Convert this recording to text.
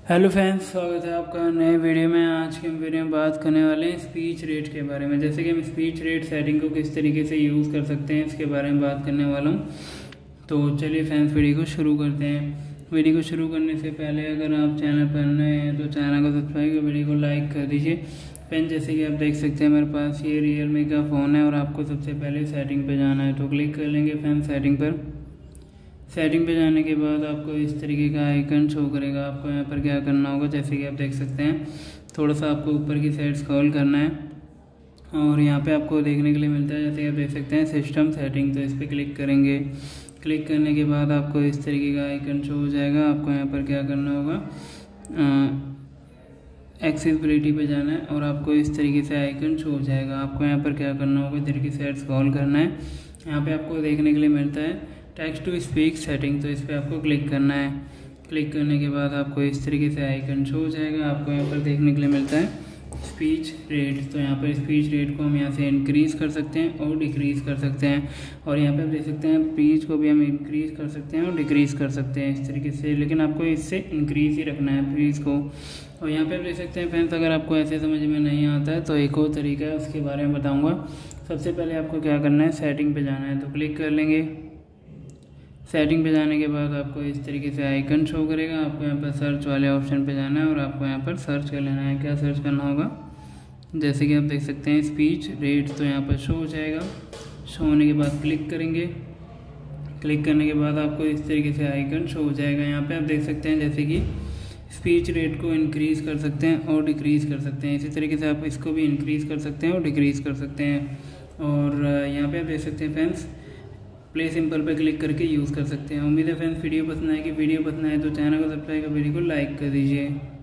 Hello friends, स्वागत है आपका नए वीडियो में। आज के हम वीडियो में बात करने वाले हैं स्पीच रेट के बारे में। जैसे कि हम स्पीच रेट सेटिंग को किस तरीके से यूज़ कर सकते हैं इसके बारे में बात करने वाला हूँ। तो चलिए फ्रेंड्स, वीडियो को शुरू करते हैं। वीडियो को शुरू करने से पहले अगर आप चैनल पर नए हैं तो चैनल को सब्सक्राइब कर वीडियो को लाइक कर दीजिए। फ्रेंड्स, जैसे कि आप देख सकते हैं मेरे पास ये रियलमी का फ़ोन है और आपको सबसे पहले सेटिंग पर जाना है। तो क्लिक कर लेंगे फ्रेंड्स सेटिंग पर। सेटिंग पे जाने के बाद आपको इस तरीके का आइकन शो करेगा। आपको यहाँ पर क्या करना होगा, जैसे कि आप देख सकते हैं, थोड़ा सा आपको ऊपर की साइड स्क्रॉल करना है और यहाँ पे आपको देखने के लिए मिलता है, जैसे कि आप देख सकते हैं सिस्टम सेटिंग। तो इस पर क्लिक करेंगे। क्लिक करने के बाद आपको इस तरीके का आइकन शो हो जाएगा। आपको यहाँ पर क्या करना होगा, एक्सेसिबिलिटी पे जाना है और आपको इस तरीके से आइकन शो हो जाएगा। आपको यहाँ पर क्या करना होगा, इधर की साइड स्क्रॉल करना है। यहाँ पे आपको देखने के लिए मिलता है टेक्स्ट टू स्पीक सेटिंग। तो इस पर आपको क्लिक करना है। क्लिक करने के बाद आपको इस तरीके से आइकन शो हो जाएगा। आपको यहाँ पर देखने के लिए मिलता है स्पीच रेट। तो यहाँ पर स्पीच रेट को हम यहाँ से इंक्रीज़ कर सकते हैं और डिक्रीज़ कर सकते हैं। और यहाँ पे आप देख सकते हैं स्पीच को भी हम इंक्रीज़ कर सकते हैं और डिक्रीज़ कर सकते हैं इस तरीके से, लेकिन आपको इससे इंक्रीज़ ही रखना है स्पीच को। और यहाँ पे आप देख सकते हैं फ्रेंड्स, अगर आपको ऐसे समझ में नहीं आता है तो एक और तरीका है, उसके बारे में बताऊँगा। सबसे पहले आपको क्या करना है, सेटिंग पर जाना है। तो क्लिक कर लेंगे। सेटिंग पे जाने के बाद आपको इस तरीके से आइकन शो करेगा। आपको यहाँ पर सर्च वाले ऑप्शन पे जाना है और आपको यहाँ पर सर्च कर लेना है। क्या सर्च करना होगा, जैसे कि आप देख सकते हैं स्पीच रेट। तो यहाँ पर शो हो जाएगा। शो होने के बाद क्लिक करेंगे। क्लिक करने के बाद आपको इस तरीके से आइकन शो हो जाएगा। यहाँ पर आप देख सकते हैं जैसे कि स्पीच रेट को इंक्रीज़ कर सकते हैं और डिक्रीज़ कर सकते हैं। इसी तरीके से आप इसको भी इंक्रीज़ कर सकते हैं और डिक्रीज़ कर सकते हैं। और यहाँ पे आप देख सकते हैं फ्रेंड्स, प्ले सिंपल पे क्लिक करके यूज़ कर सकते हैं। उम्मीद है फ्रेंड्स वीडियो पसंद आएगी। वीडियो पसंद आए तो चैनल को सब्सक्राइब कर वीडियो को लाइक कर दीजिए।